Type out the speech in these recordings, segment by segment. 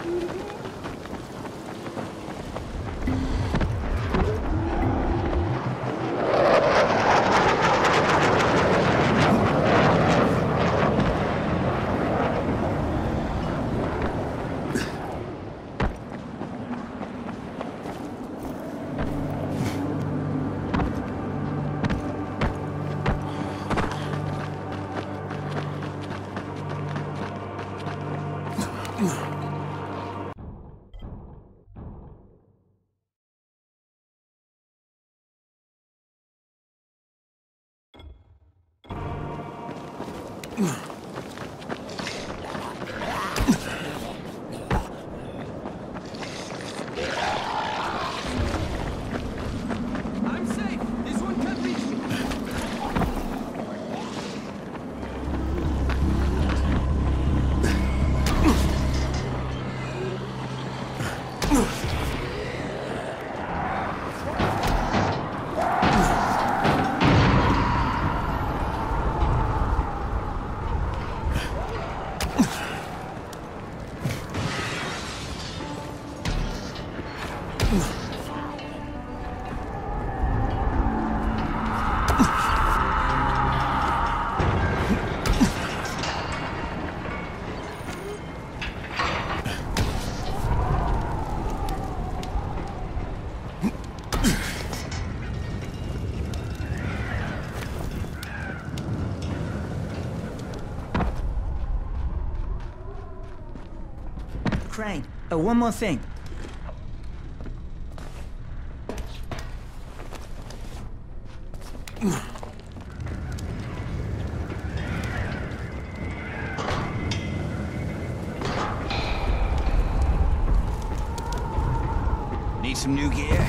I'm safe. This one can't reach me. Crane, one more thing. Need some new gear?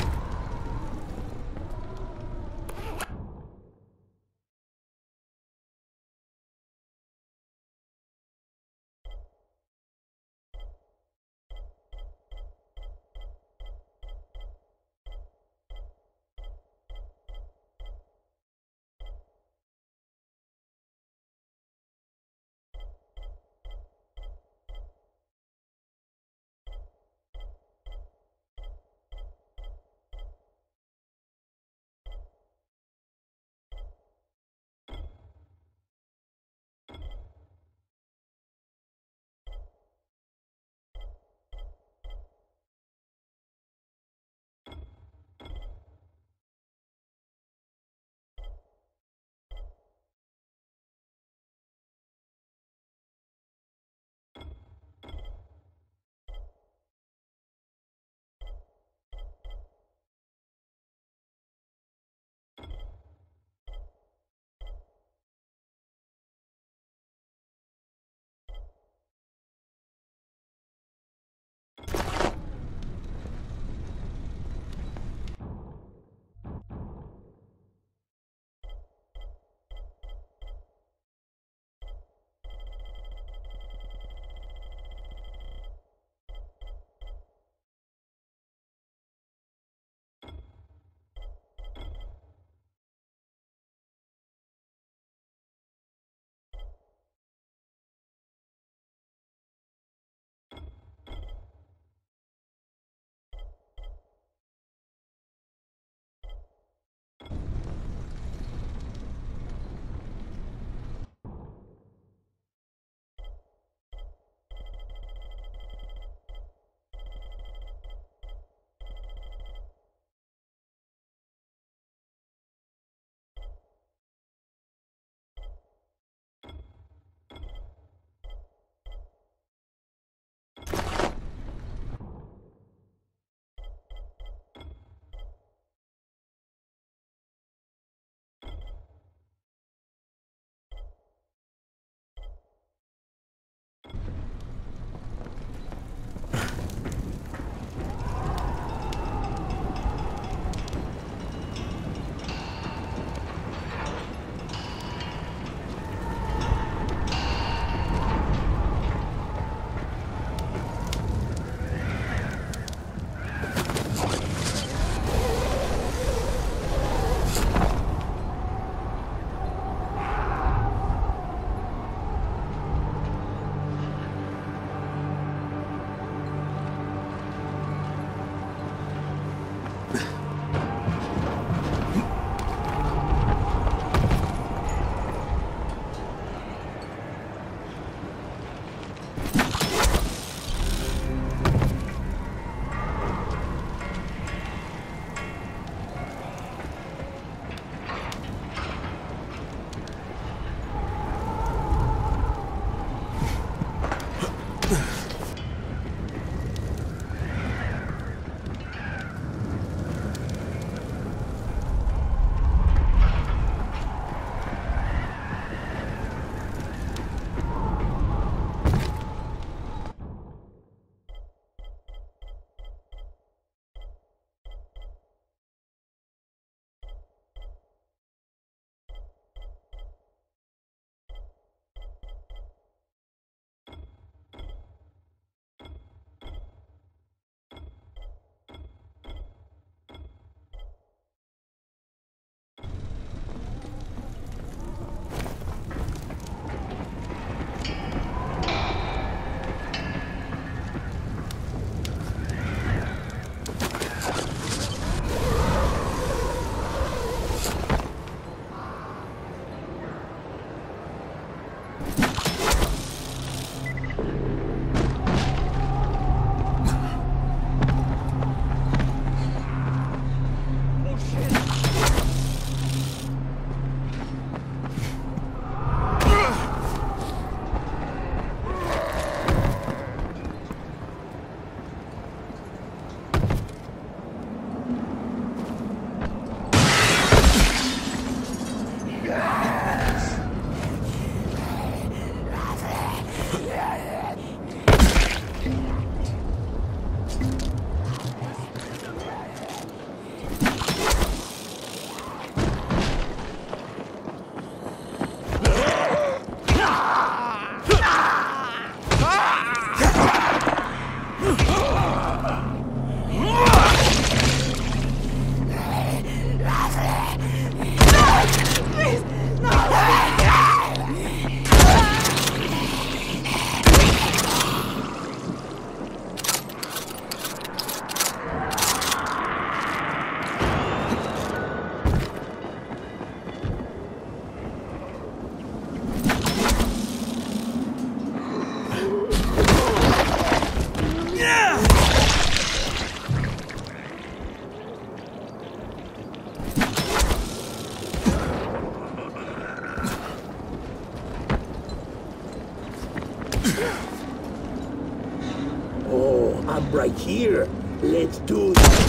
Oh, I'm right here. Let's do it.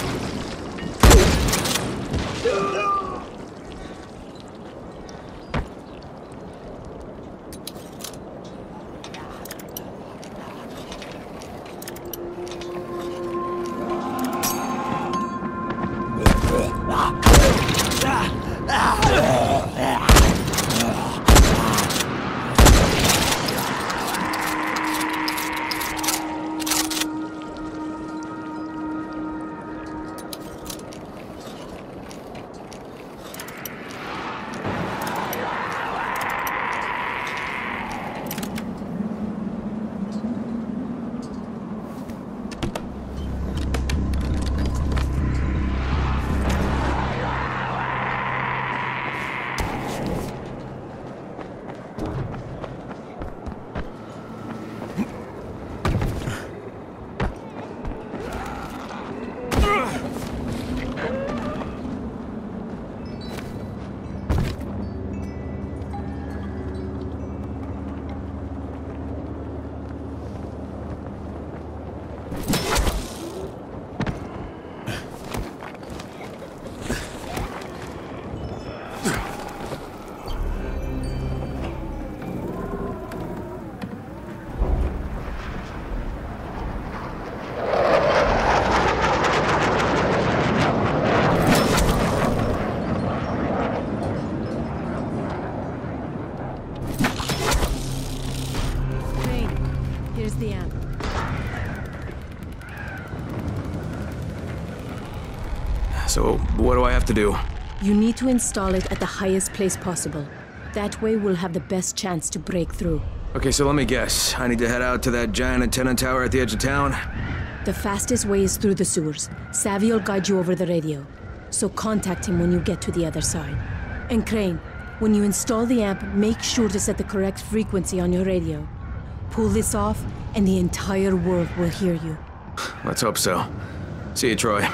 So, what do I have to do? You need to install it at the highest place possible. That way we'll have the best chance to break through. Okay, so let me guess. I need to head out to that giant antenna tower at the edge of town? The fastest way is through the sewers. Savvy will guide you over the radio. So contact him when you get to the other side. And Crane, when you install the amp, make sure to set the correct frequency on your radio. Pull this off, and the entire world will hear you. Let's hope so. See you, Troy.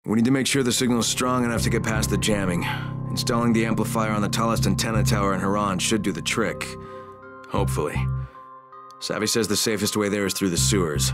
We need to make sure the signal's strong enough to get past the jamming. Installing the amplifier on the tallest antenna tower in Harran should do the trick. Hopefully. Savvy says the safest way there is through the sewers.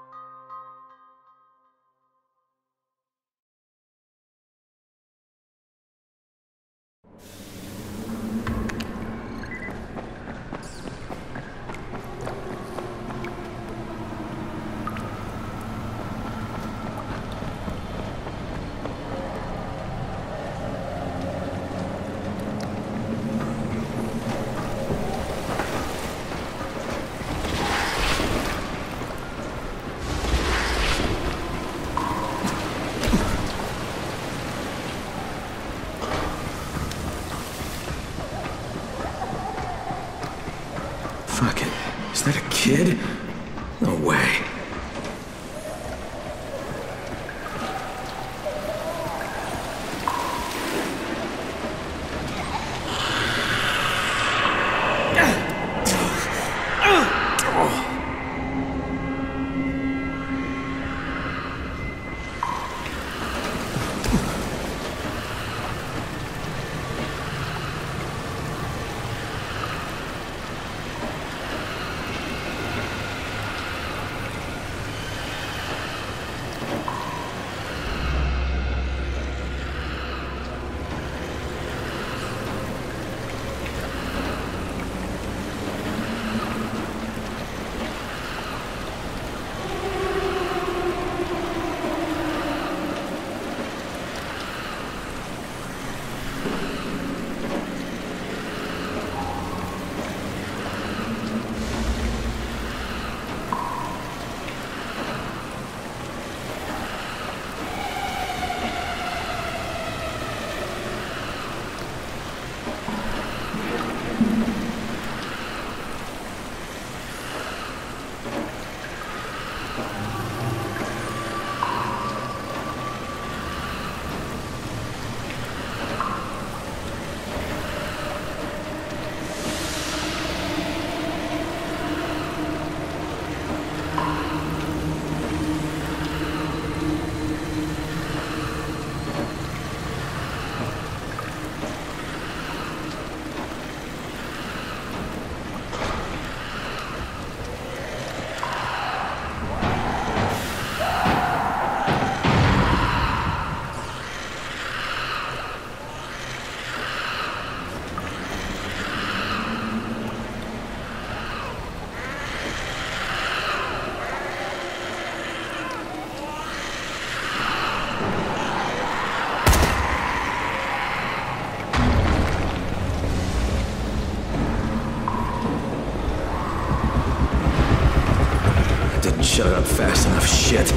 Fuck it. Is that a kid? No way. Shut it up fast enough, shit.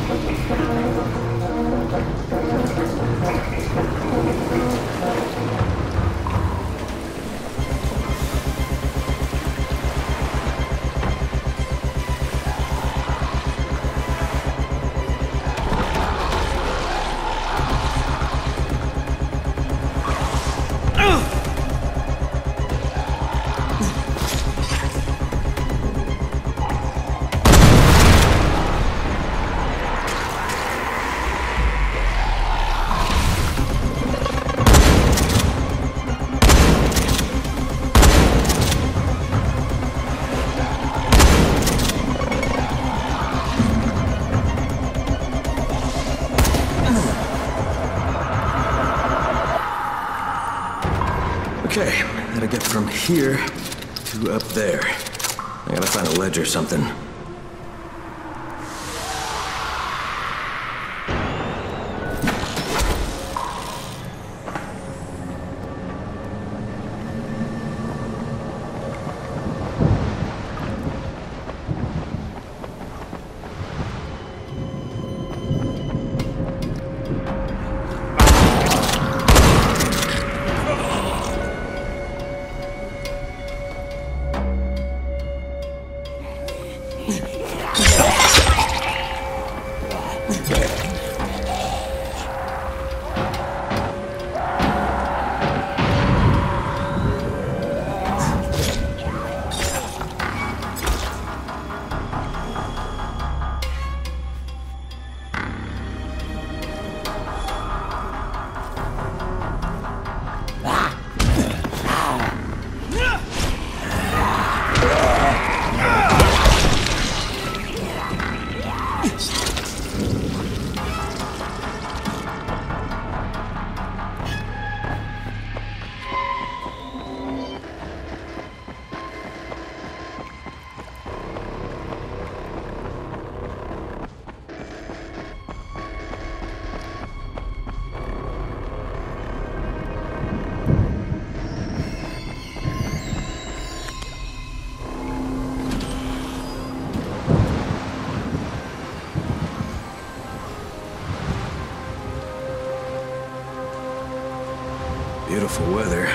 Okay, gotta get from here to up there. I gotta find a ledge or something. Beautiful weather.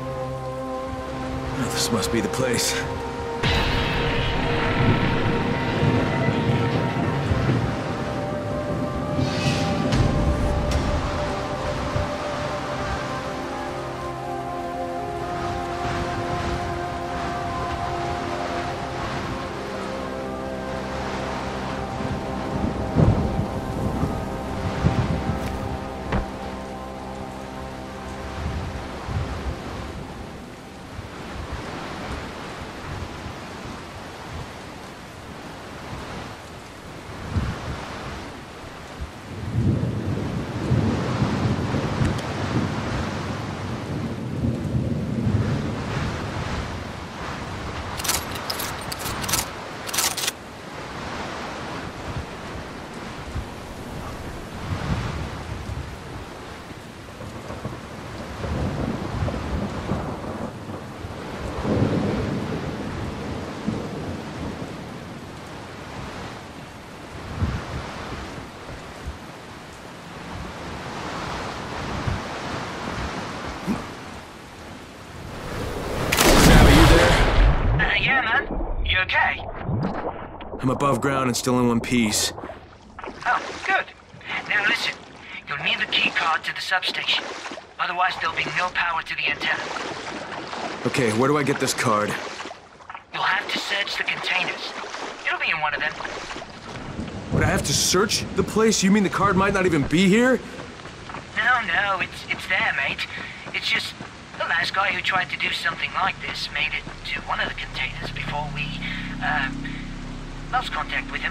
Oh, this must be the place. You okay? I'm above ground and still in one piece. Oh, good. Now listen, you'll need the key card to the substation. Otherwise there'll be no power to the antenna. Okay, where do I get this card? You'll have to search the containers. It'll be in one of them. Would I have to search the place? You mean the card might not even be here? No, it's there, mate. It's just the last guy who tried to do something like this made it to one of the containers before we, lost contact with him.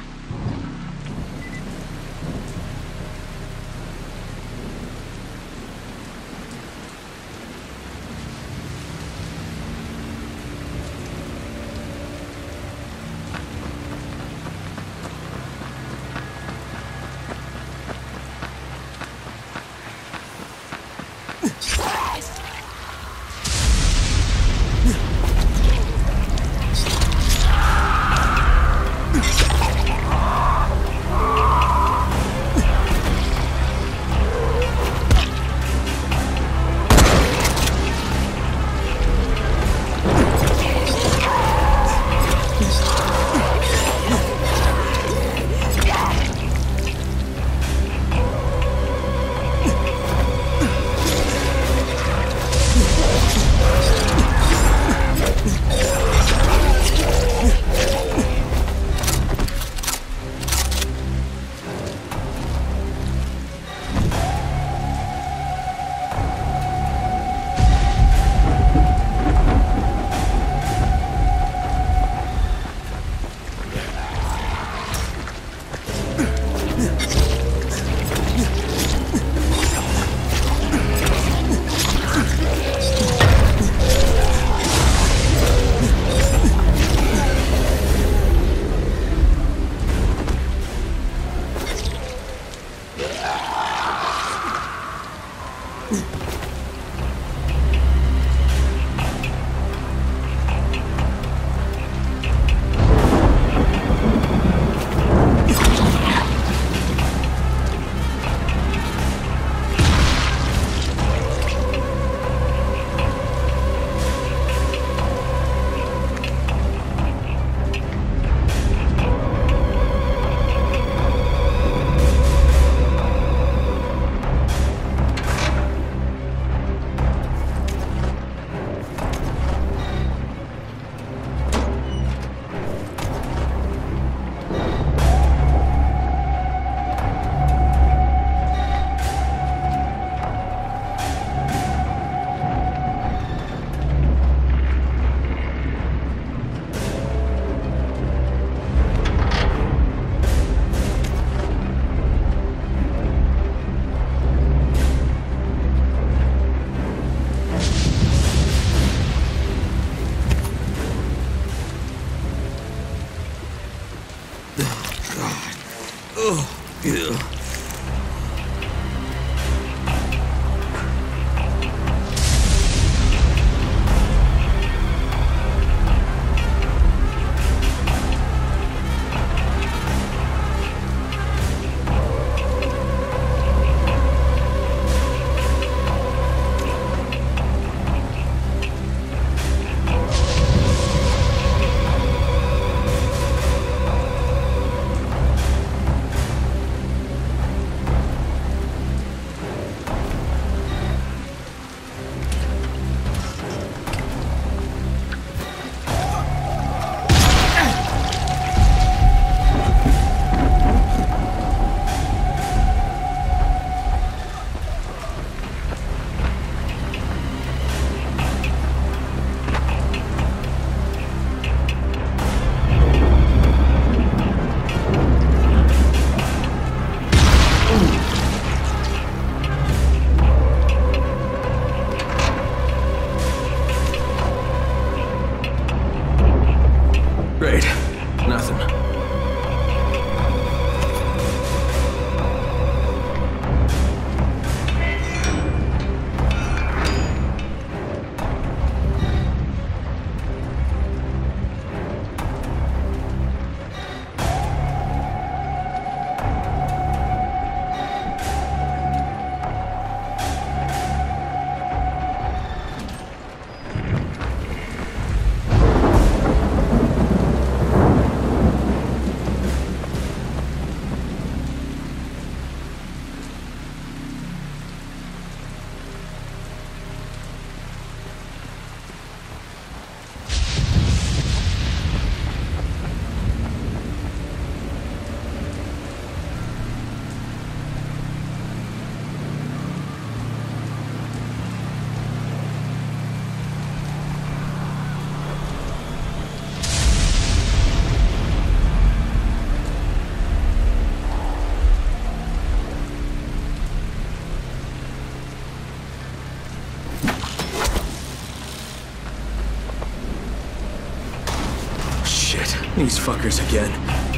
These fuckers again.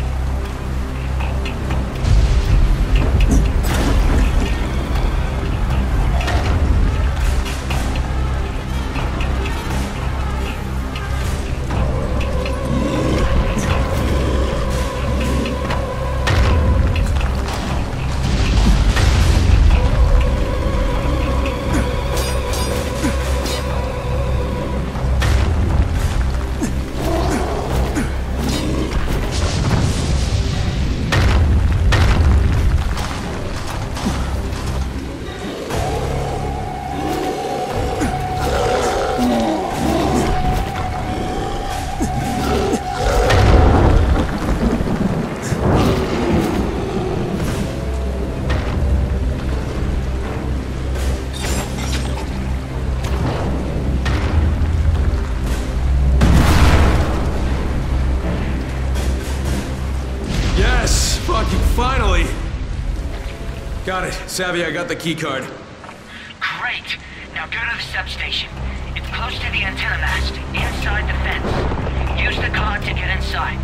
Finally! Got it. Savvy, I got the keycard. Great. Now go to the substation. It's close to the antenna mast, inside the fence. Use the card to get inside.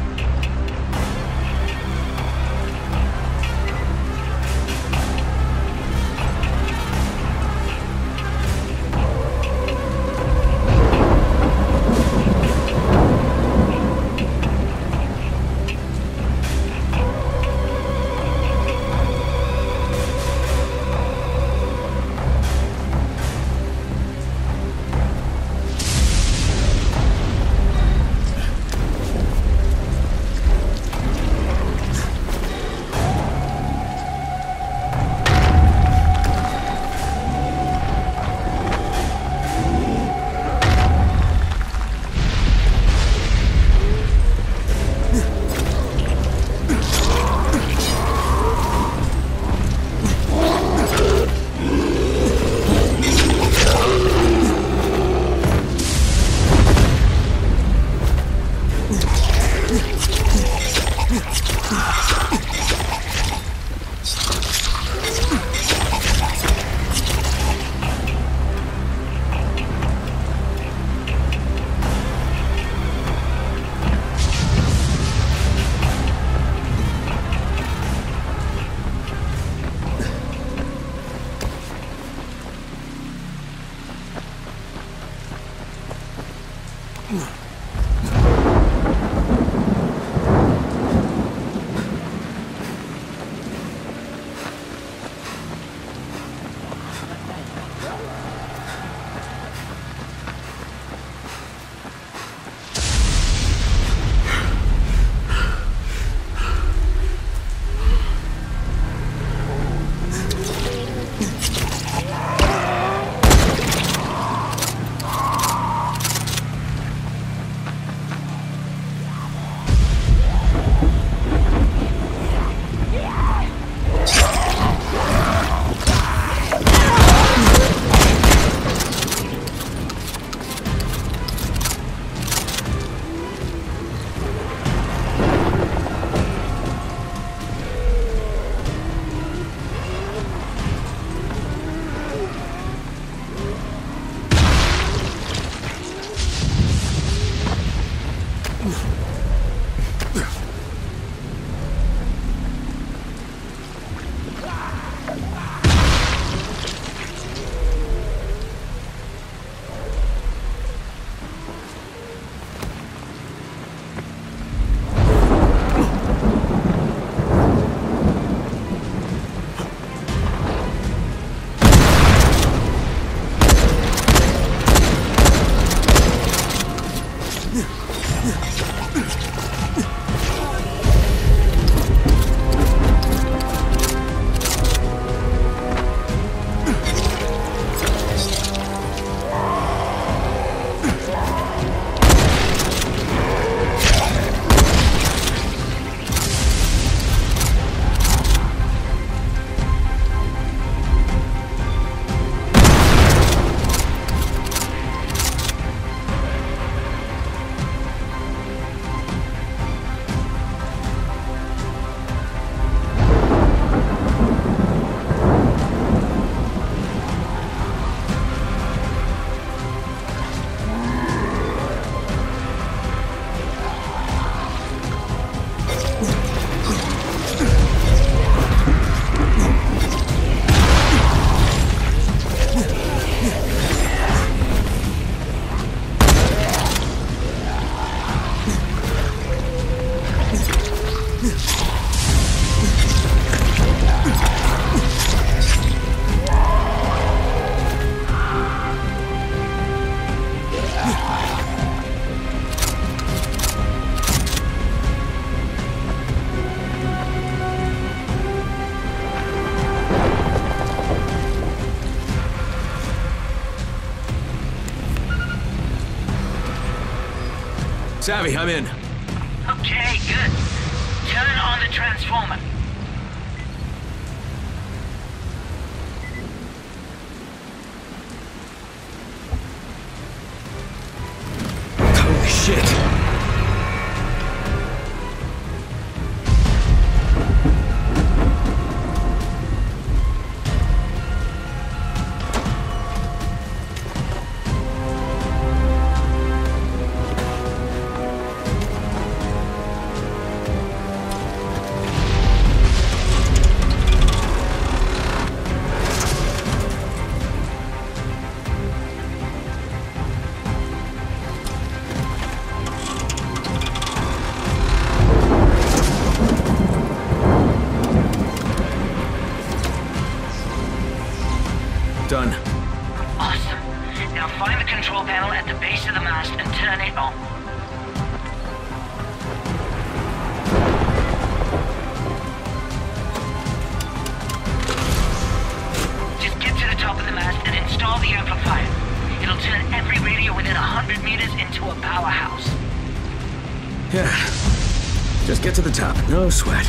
Savvy, I'm in. Okay, good. Turn on the transformer. Holy shit! Done. Awesome. Now find the control panel at the base of the mast and turn it on. Just get to the top of the mast and install the amplifier. It'll turn every radio within 100 meters into a powerhouse. Yeah. Just get to the top. No sweat.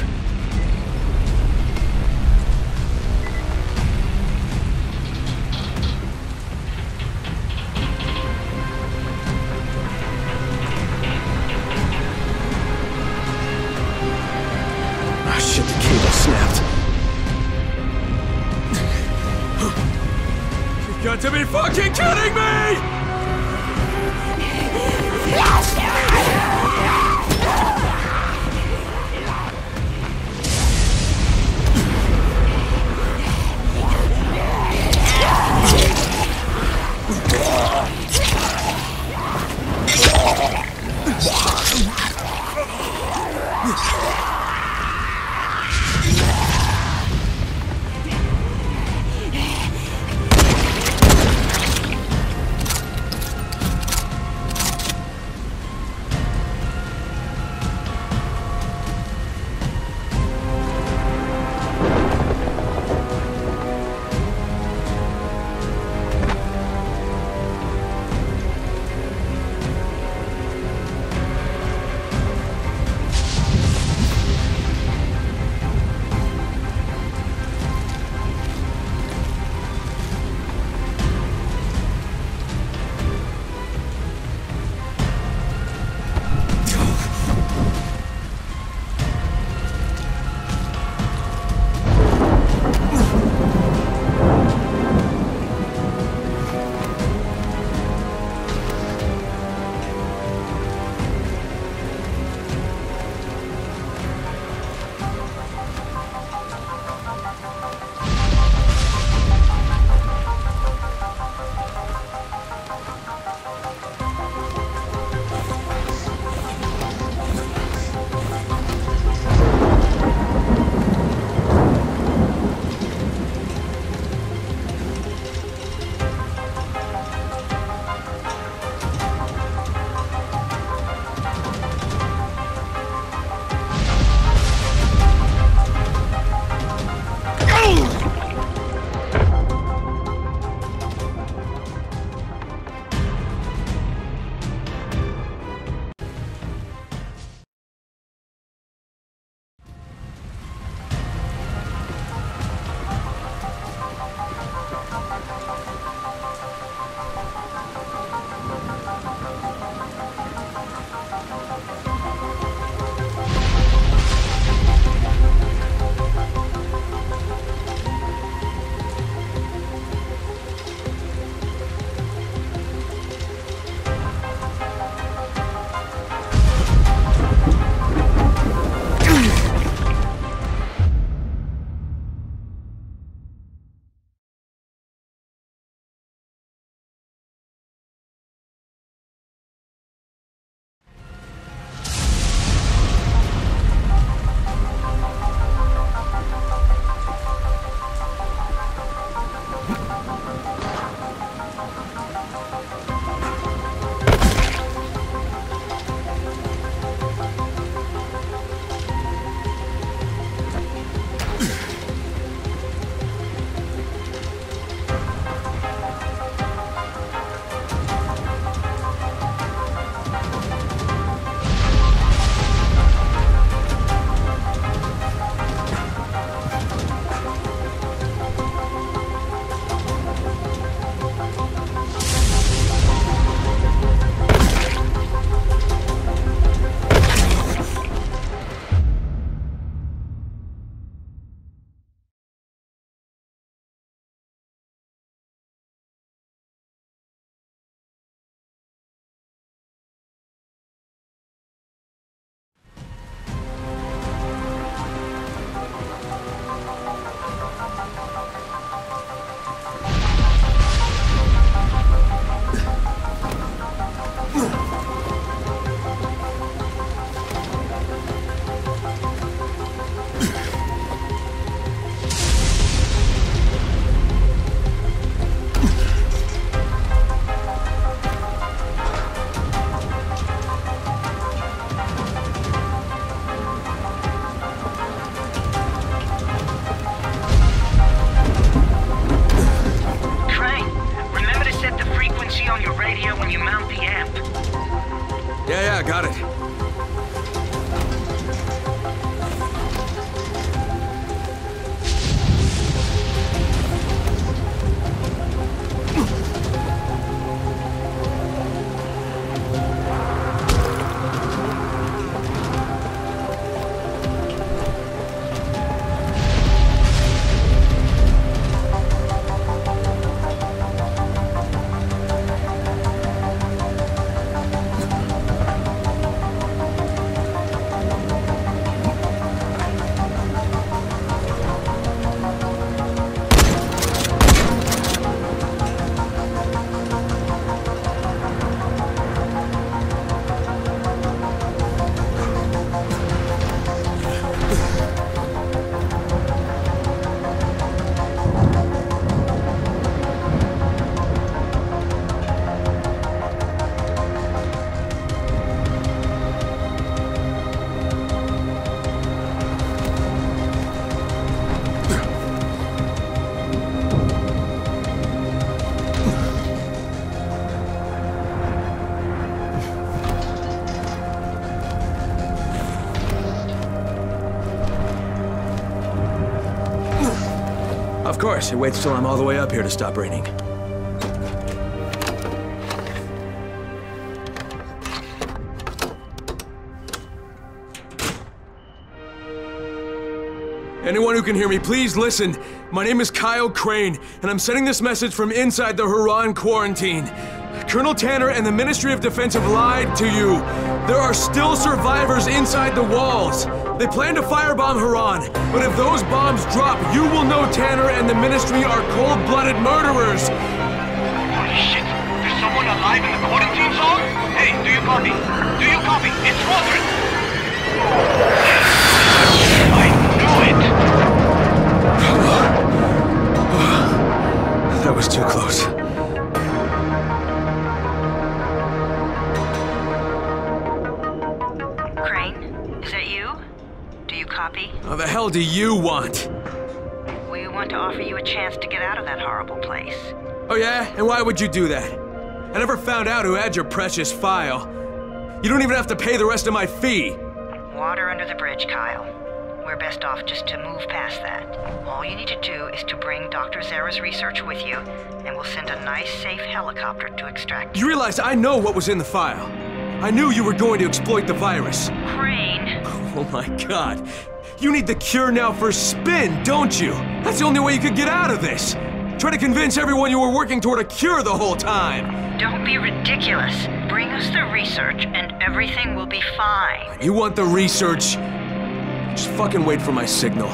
Shit, the cable snapped. You got to be fucking kidding me! Of course, it waits till I'm all the way up here to stop raining. Anyone who can hear me, please listen. My name is Kyle Crane, and I'm sending this message from inside the Harran quarantine. Colonel Tanner and the Ministry of Defense have lied to you. There are still survivors inside the walls. They plan to firebomb Harran, but if those bombs drop, you will know Tanner and the Ministry are cold-blooded murderers. Holy shit! There's someone alive in the quarantine zone? Hey, do you copy? Do you copy? It's Roderick! I knew it! That was too close. Copy? How the hell do you want? We want to offer you a chance to get out of that horrible place. Oh yeah? And why would you do that? I never found out who had your precious file. You don't even have to pay the rest of my fee. Water under the bridge, Kyle. We're best off just to move past that. All you need to do is to bring Dr. Zara's research with you, and we'll send a nice, safe helicopter to extract You realize I know what was in the file. I knew you were going to exploit the virus. Crane! Oh my god. You need the cure now for spin, don't you? That's the only way you could get out of this. Try to convince everyone you were working toward a cure the whole time. Don't be ridiculous. Bring us the research and everything will be fine. You want the research? Just fucking wait for my signal.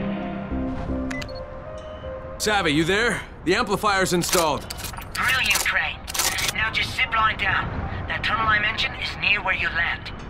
Savvy, you there? The amplifier's installed. Brilliant, Crane. Now just zip line down. That tunnel I mentioned is near where you land.